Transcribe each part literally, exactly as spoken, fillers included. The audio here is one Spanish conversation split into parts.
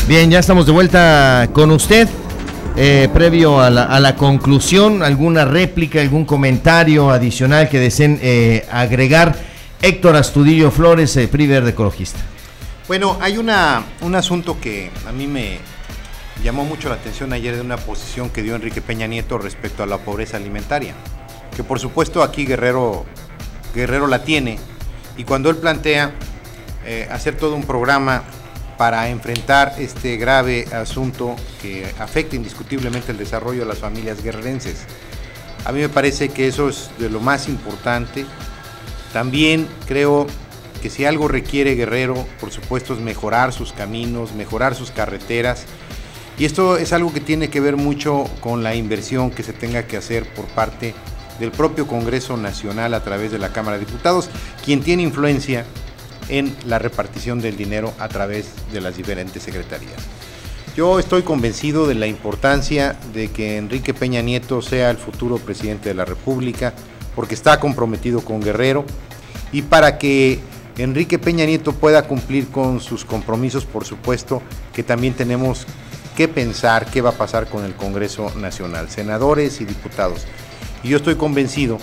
Bien, ya estamos de vuelta con usted. Eh, previo a la, a la conclusión, ¿alguna réplica, algún comentario adicional que deseen eh, agregar? Héctor Astudillo Flores, eh, P R I Verde Ecologista. Bueno, hay una, un asunto que a mí me llamó mucho la atención ayer de una posición que dio Enrique Peña Nieto respecto a la pobreza alimentaria, que por supuesto aquí Guerrero, Guerrero la tiene, y cuando él plantea eh, hacer todo un programa para enfrentar este grave asunto que afecta indiscutiblemente el desarrollo de las familias guerrerenses. A mí me parece que eso es de lo más importante. También creo que si algo requiere Guerrero, por supuesto, es mejorar sus caminos, mejorar sus carreteras, y esto es algo que tiene que ver mucho con la inversión que se tenga que hacer por parte del propio Congreso Nacional a través de la Cámara de Diputados, quien tiene influencia en la repartición del dinero a través de las diferentes secretarías. Yo estoy convencido de la importancia de que Enrique Peña Nieto sea el futuro presidente de la República, porque está comprometido con Guerrero, y para que Enrique Peña Nieto pueda cumplir con sus compromisos, por supuesto que también tenemos que pensar qué va a pasar con el Congreso Nacional, senadores y diputados. Y yo estoy convencido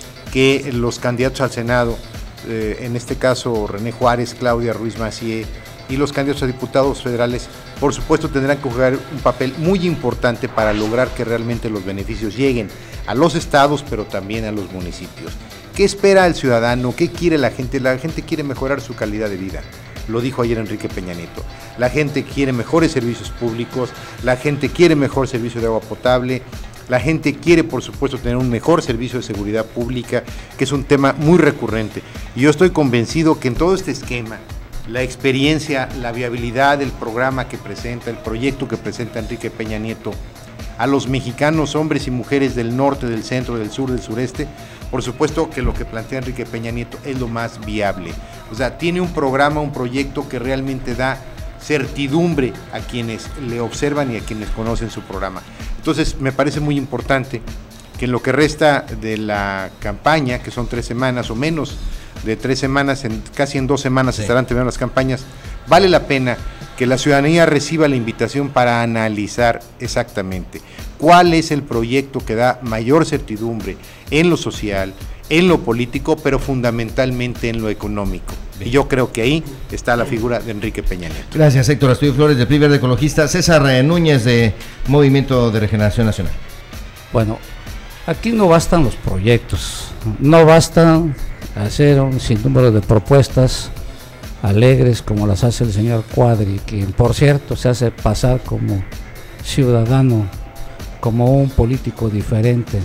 que los candidatos al Senado, Eh, en este caso René Juárez, Claudia Ruiz Massieu, y los candidatos a diputados federales, por supuesto tendrán que jugar un papel muy importante para lograr que realmente los beneficios lleguen a los estados, pero también a los municipios. ¿Qué espera el ciudadano? ¿Qué quiere la gente? La gente quiere mejorar su calidad de vida. Lo dijo ayer Enrique Peña Nieto. La gente quiere mejores servicios públicos, la gente quiere mejor servicio de agua potable, la gente quiere, por supuesto, tener un mejor servicio de seguridad pública, que es un tema muy recurrente. Y yo estoy convencido que en todo este esquema, la experiencia, la viabilidad del programa que presenta, el proyecto que presenta Enrique Peña Nieto, a los mexicanos, hombres y mujeres del norte, del centro, del sur, del sureste, por supuesto que lo que plantea Enrique Peña Nieto es lo más viable. O sea, tiene un programa, un proyecto que realmente da certidumbre a quienes le observan y a quienes conocen su programa. Entonces me parece muy importante que en lo que resta de la campaña, que son tres semanas o menos de tres semanas, en, casi en dos semanas sí. estarán terminando las campañas, vale la pena que la ciudadanía reciba la invitación para analizar exactamente cuál es el proyecto que da mayor certidumbre en lo social, en lo político, pero fundamentalmente en lo económico. Bien. Y yo creo que ahí está la figura de Enrique Peña Nieto. Gracias, Héctor Astudillo Flores, de P R I Verde Ecologista. César eh, Núñez, de Movimiento de Regeneración Nacional. Bueno, aquí no bastan los proyectos, no bastan hacer un sinnúmero de propuestas alegres como las hace el señor Cuadri, quien por cierto se hace pasar como ciudadano, como un político diferente,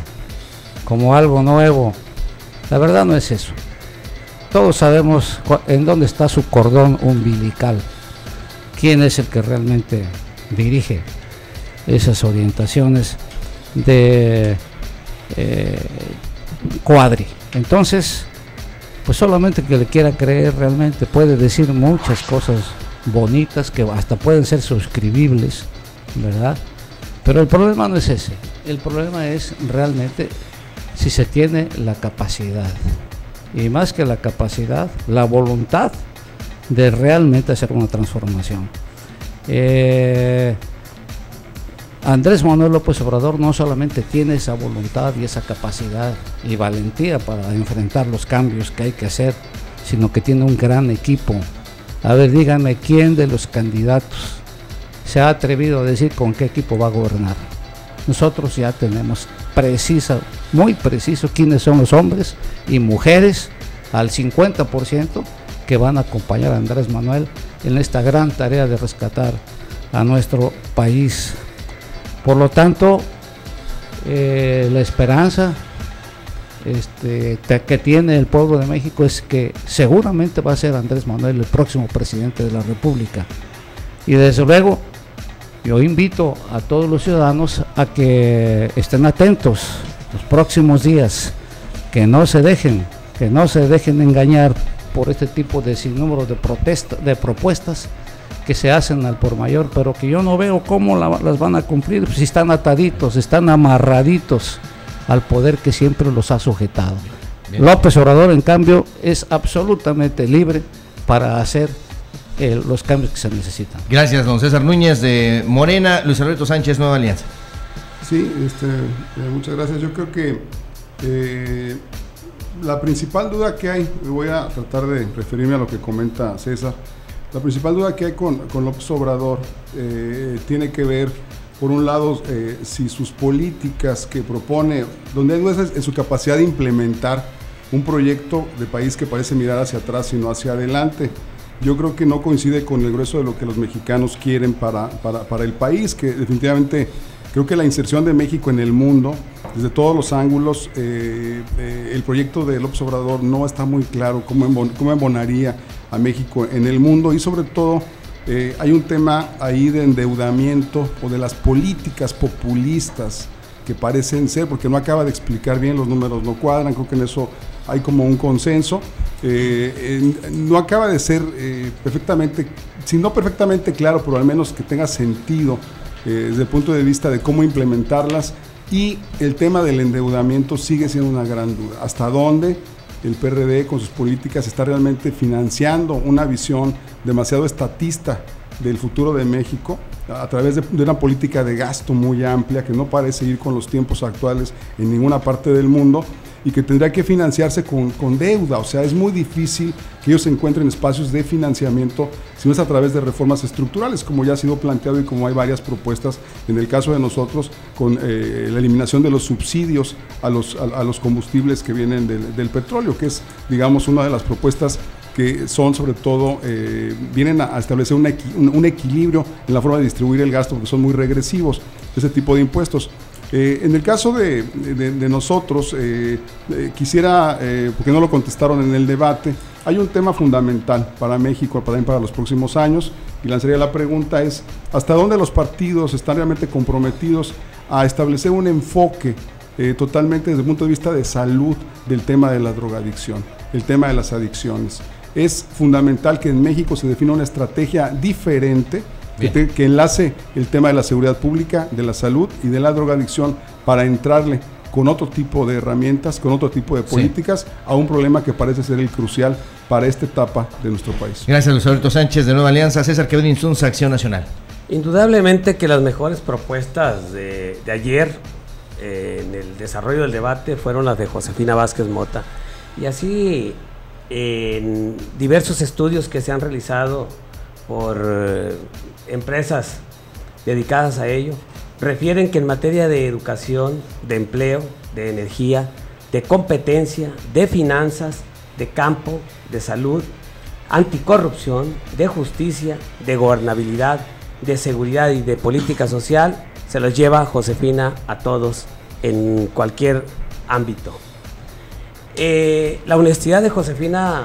como algo nuevo. La verdad no es eso. Todos sabemos en dónde está su cordón umbilical, quién es el que realmente dirige esas orientaciones de eh, Cuadri. Entonces, pues solamente que le quiera creer realmente puede decir muchas cosas bonitas que hasta pueden ser suscribibles, ¿verdad? Pero el problema no es ese, el problema es realmente si se tiene la capacidad, y más que la capacidad, la voluntad de realmente hacer una transformación. Eh, Andrés Manuel López Obrador no solamente tiene esa voluntad y esa capacidad y valentía para enfrentar los cambios que hay que hacer, sino que tiene un gran equipo. A ver, díganme, ¿quién de los candidatos se ha atrevido a decir con qué equipo va a gobernar? Nosotros ya tenemos precisa, muy preciso quiénes son los hombres y mujeres al cincuenta por ciento que van a acompañar a Andrés Manuel en esta gran tarea de rescatar a nuestro país. Por lo tanto, eh, la esperanza este, que tiene el pueblo de México es que seguramente va a ser Andrés Manuel el próximo presidente de la República. Y desde luego, yo invito a todos los ciudadanos a que estén atentos los próximos días, que no se dejen, que no se dejen engañar por este tipo de sinnúmero de protestas, de propuestas que se hacen al por mayor, pero que yo no veo cómo la, las van a cumplir si están ataditos, están amarraditos al poder que siempre los ha sujetado. Bien. López Obrador, en cambio, es absolutamente libre para hacer eh, los cambios que se necesitan. Gracias, don César Núñez de Morena. Luis Alberto Sánchez, Nueva Alianza. Sí, este, eh, muchas gracias. Yo creo que eh, la principal duda que hay, voy a tratar de referirme a lo que comenta César, la principal duda que hay con, con López Obrador eh, tiene que ver, por un lado, eh, si sus políticas que propone, donde no es en su capacidad de implementar un proyecto de país que parece mirar hacia atrás y no hacia adelante. Yo creo que no coincide con el grueso de lo que los mexicanos quieren para, para, para el país, que definitivamente creo que la inserción de México en el mundo, desde todos los ángulos, eh, eh, el proyecto de López Obrador no está muy claro cómo, embon, cómo embonaría a México en el mundo, y sobre todo eh, hay un tema ahí de endeudamiento o de las políticas populistas que parecen ser, porque no acaba de explicar bien, los números no cuadran, creo que en eso hay como un consenso, eh, eh, no acaba de ser eh, perfectamente, si no perfectamente claro, pero al menos que tenga sentido eh, desde el punto de vista de cómo implementarlas, y el tema del endeudamiento sigue siendo una gran duda. ¿Hasta dónde el P R D con sus políticas está realmente financiando una visión demasiado estatista del futuro de México a través de, de una política de gasto muy amplia que no parece ir con los tiempos actuales en ninguna parte del mundo, y que tendría que financiarse con, con deuda? O sea, es muy difícil que ellos encuentren espacios de financiamiento si no es a través de reformas estructurales, como ya ha sido planteado y como hay varias propuestas en el caso de nosotros, con eh, la eliminación de los subsidios a los, a, a los combustibles que vienen del, del petróleo, que es, digamos, una de las propuestas que son sobre todo, eh, vienen a establecer un, equi, un, un equilibrio en la forma de distribuir el gasto, porque son muy regresivos ese tipo de impuestos. Eh, en el caso de, de, de nosotros, eh, eh, quisiera, eh, porque no lo contestaron en el debate, hay un tema fundamental para México, también para los próximos años, y lanzaría la pregunta es, ¿hasta dónde los partidos están realmente comprometidos a establecer un enfoque eh, totalmente desde el punto de vista de salud del tema de la drogadicción, el tema de las adicciones? Es fundamental que en México se defina una estrategia diferente, que, te, que enlace el tema de la seguridad pública, de la salud y de la drogadicción, para entrarle con otro tipo de herramientas, con otro tipo de políticas, sí, a un problema que parece ser el crucial para esta etapa de nuestro país. Gracias, Luis Alberto Sánchez de Nueva Alianza. César Quevedo Insunza, Acción Nacional. Indudablemente que las mejores propuestas de, de ayer eh, en el desarrollo del debate fueron las de Josefina Vázquez Mota, y así en diversos estudios que se han realizado por eh, empresas dedicadas a ello, refieren que en materia de educación, de empleo, de energía, de competencia, de finanzas, de campo, de salud, anticorrupción, de justicia, de gobernabilidad, de seguridad y de política social, se los lleva Josefina a todos en cualquier ámbito. Eh, la honestidad de Josefina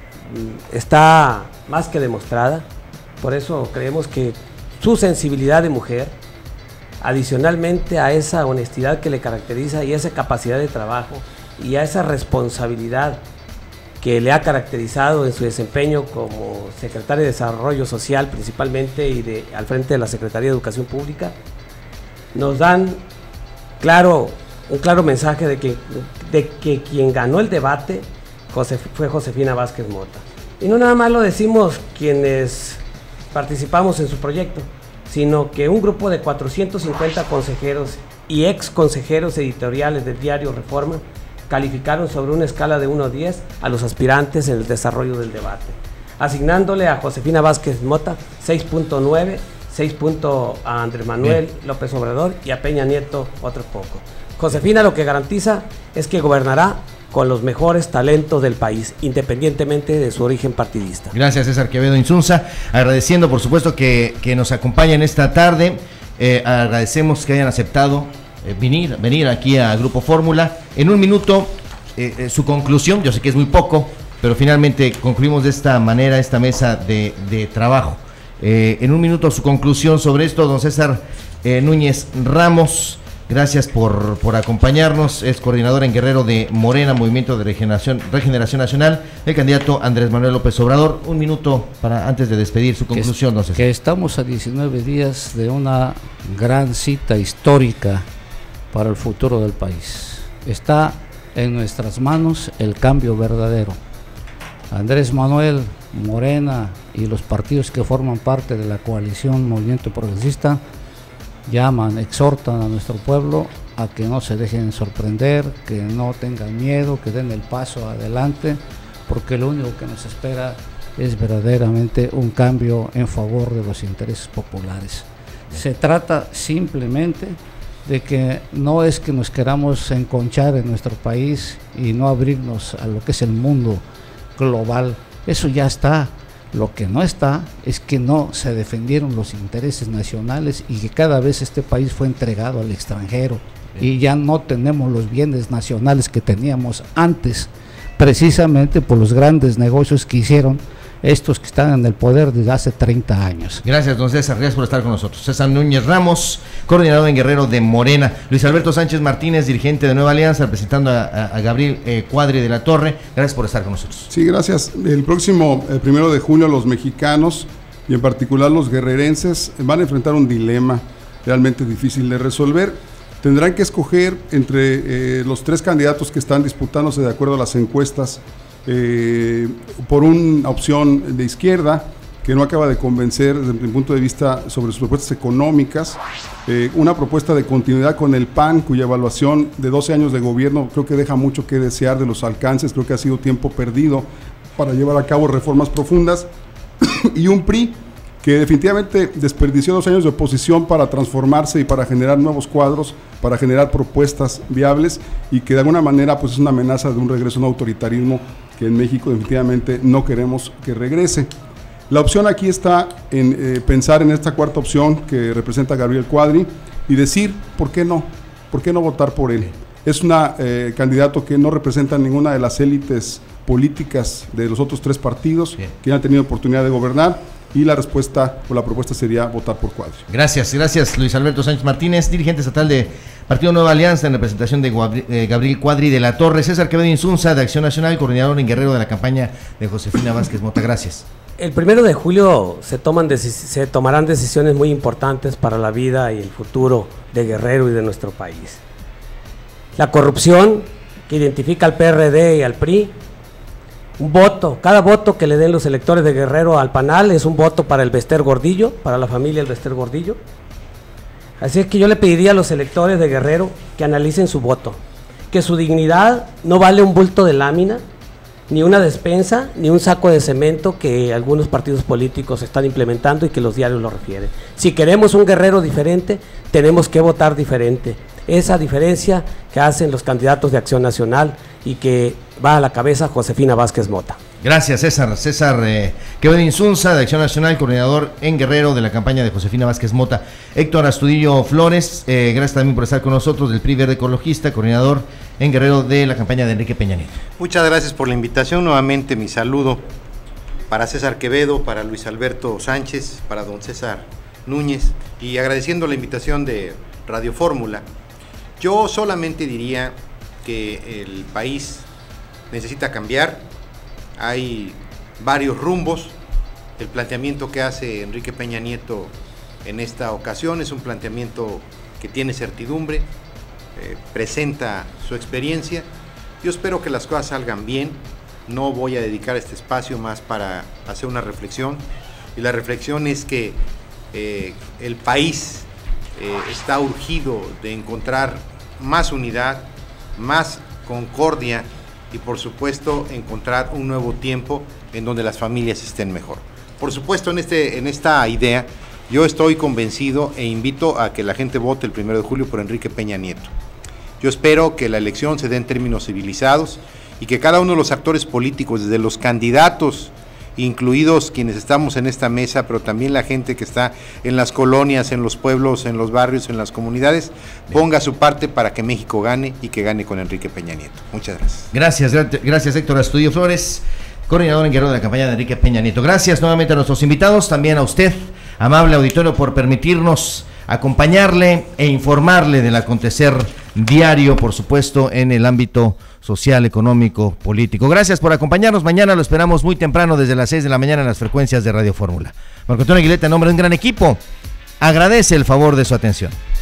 está más que demostrada, por eso creemos que su sensibilidad de mujer, adicionalmente a esa honestidad que le caracteriza y esa capacidad de trabajo y a esa responsabilidad que le ha caracterizado en su desempeño como secretaria de Desarrollo Social principalmente y de, al frente de la Secretaría de Educación Pública, nos dan claro, un claro mensaje de que, de que quien ganó el debate Josef, fue Josefina Vázquez Mota. Y no nada más lo decimos quienes participamos en su proyecto, sino que un grupo de cuatrocientos cincuenta consejeros y ex consejeros editoriales del diario Reforma calificaron sobre una escala de uno a diez a los aspirantes en el desarrollo del debate, asignándole a Josefina Vázquez Mota seis punto nueve, seis puntos a Andrés Manuel Bien. López Obrador y a Peña Nieto otro poco. Josefina lo que garantiza es que gobernará con los mejores talentos del país, independientemente de su origen partidista. Gracias, César Quevedo Insunza, agradeciendo por supuesto que, que nos acompañen esta tarde, eh, agradecemos que hayan aceptado eh, venir, venir aquí a Grupo Fórmula. En un minuto, eh, eh, su conclusión, yo sé que es muy poco, pero finalmente concluimos de esta manera esta mesa de, de trabajo. Eh, en un minuto su conclusión sobre esto, don César eh, Núñez Ramos. Gracias por, por acompañarnos, es coordinador en Guerrero de Morena, Movimiento de Regeneración, Regeneración Nacional, el candidato Andrés Manuel López Obrador. Un minuto para antes de despedir su conclusión. Que, no sé. que estamos a diecinueve días de una gran cita histórica para el futuro del país. Está en nuestras manos el cambio verdadero. Andrés Manuel, Morena y los partidos que forman parte de la coalición Movimiento Progresista llaman, exhortan a nuestro pueblo a que no se dejen sorprender, que no tengan miedo, que den el paso adelante, porque lo único que nos espera es verdaderamente un cambio en favor de los intereses populares. Se trata simplemente de que no es que nos queramos enconchar en nuestro país y no abrirnos a lo que es el mundo global, eso ya está. Lo que no está es que no se defendieron los intereses nacionales y que cada vez este país fue entregado al extranjero. Bien. Y ya no tenemos los bienes nacionales que teníamos antes, precisamente por los grandes negocios que hicieron estos que están en el poder desde hace treinta años. Gracias, don César, gracias por estar con nosotros. César Núñez Ramos, coordinador en Guerrero de Morena. Luis Alberto Sánchez Martínez, dirigente de Nueva Alianza, representando a, a, a Gabriel eh, Cuadri de la Torre. Gracias por estar con nosotros. Sí, gracias. El próximo el primero de junio los mexicanos y en particular los guerrerenses van a enfrentar un dilema realmente difícil de resolver. Tendrán que escoger entre eh, los tres candidatos que están disputándose de acuerdo a las encuestas eh, por una opción de izquierda que no acaba de convencer desde mi punto de vista sobre sus propuestas económicas, eh, una propuesta de continuidad con el P A N, cuya evaluación de doce años de gobierno creo que deja mucho que desear de los alcances, creo que ha sido tiempo perdido para llevar a cabo reformas profundas, y un P R I que definitivamente desperdició dos años de oposición para transformarse y para generar nuevos cuadros, para generar propuestas viables, y que de alguna manera pues es una amenaza de un regreso a un autoritarismo que en México definitivamente no queremos que regrese. La opción aquí está en eh, pensar en esta cuarta opción que representa Gabriel Cuadri y decir, ¿por qué no? ¿Por qué no votar por él? Es un eh, candidato que no representa ninguna de las élites políticas de los otros tres partidos Bien. que han tenido oportunidad de gobernar, y la respuesta o la propuesta sería votar por Cuadri. Gracias, gracias Luis Alberto Sánchez Martínez, dirigente estatal de Partido Nueva Alianza en representación de eh, Gabriel Cuadri de la Torre. César Quevedo Insunza de Acción Nacional, coordinador en Guerrero de la campaña de Josefina Vázquez Mota. Gracias. El primero de julio se, toman se tomarán decisiones muy importantes para la vida y el futuro de Guerrero y de nuestro país. La corrupción que identifica al P R D y al P R I, un voto, cada voto que le den los electores de Guerrero al panal es un voto para el Bester Gordillo, para la familia el Bester Gordillo. Así es que yo le pediría a los electores de Guerrero que analicen su voto, que su dignidad no vale un bulto de lámina, ni una despensa, ni un saco de cemento que algunos partidos políticos están implementando y que los diarios lo refieren. Si queremos un Guerrero diferente, tenemos que votar diferente. Esa diferencia que hacen los candidatos de Acción Nacional y que va a la cabeza Josefina Vázquez Mota. Gracias, César. César eh, Quevedo Insunza de Acción Nacional, coordinador en Guerrero de la campaña de Josefina Vázquez Mota. Héctor Astudillo Flores, eh, gracias también por estar con nosotros, del P R I Verde Ecologista, coordinador en Guerrero de la campaña de Enrique Peña Nieto. Muchas gracias por la invitación. Nuevamente mi saludo para César Quevedo, para Luis Alberto Sánchez, para don César Núñez, y agradeciendo la invitación de Radio Fórmula. Yo solamente diría que el país necesita cambiar. Hay varios rumbos. El planteamiento que hace Enrique Peña Nieto en esta ocasión es un planteamiento que tiene certidumbre, eh, presenta su experiencia. Yo espero que las cosas salgan bien. No voy a dedicar este espacio más para hacer una reflexión, y la reflexión es que eh, el país eh, está urgido de encontrar más unidad, más concordia, y por supuesto encontrar un nuevo tiempo en donde las familias estén mejor. Por supuesto, en, este, en esta idea yo estoy convencido e invito a que la gente vote el primero de julio por Enrique Peña Nieto. Yo espero que la elección se dé en términos civilizados y que cada uno de los actores políticos, desde los candidatos, incluidos quienes estamos en esta mesa, pero también la gente que está en las colonias, en los pueblos, en los barrios, en las comunidades, ponga su parte para que México gane y que gane con Enrique Peña Nieto. Muchas gracias. Gracias, gracias Héctor Astudillo Flores, coordinador en Guerrero de la campaña de Enrique Peña Nieto. Gracias nuevamente a nuestros invitados, también a usted, amable auditorio, por permitirnos acompañarle e informarle del acontecer diario, por supuesto, en el ámbito social, económico, político. Gracias por acompañarnos. Mañana lo esperamos muy temprano, desde las seis de la mañana, en las frecuencias de Radio Fórmula. Marco Antonio Aguileta, en nombre de un gran equipo, agradece el favor de su atención.